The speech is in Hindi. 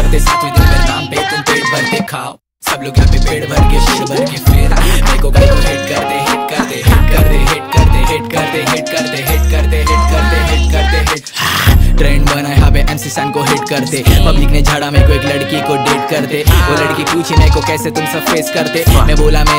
करते, सातवें दिन मेरे नाम पे तुम पेट भर के खाओ। सब लोग यहाँ पे पेट भर के फिर मेरे को गाय को हिट करते, हिट करते, हिट करते, हिट करते, हिट करते, हिट करते, हिट करते, हिट करते, हिट करते, हिट। ट्रेंड बना यहाँ पे MC सन को हिट करते। पब्लिक ने झाड़ा मेरे को एक लड़की को डेट करते। वो लड़की पूछी मेरे को कैसे तुम सब फेस करते। मैं बोला